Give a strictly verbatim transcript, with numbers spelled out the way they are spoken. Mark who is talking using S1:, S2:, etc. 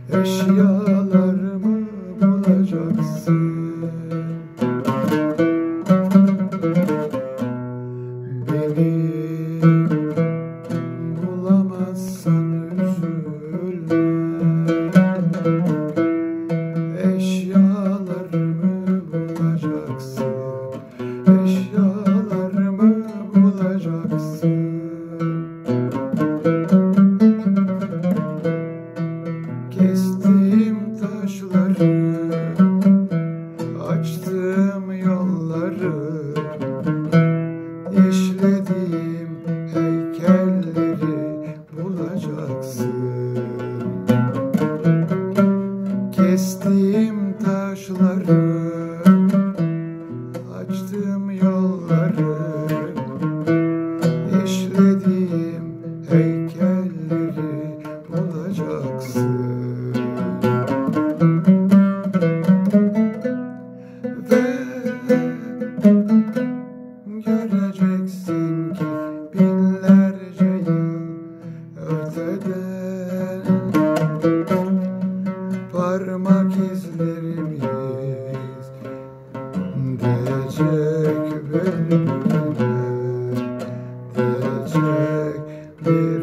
S1: Eşyalarımı bulacaksın. Beni bulamazsan üzülme. Eşyalarımı bulacaksın. Eşyalarımı bulacaksın. Kestiğim taşları, açtığım yolları, işlediğim heykelleri bulacaksın. Kestiğim taşları, açtığım yolları, işlediğim heykelleri bulacaksın. Ve göreceksin ki binlerce yıl öteden parmak izlerimiz değecek birbirine, değecek birbirine.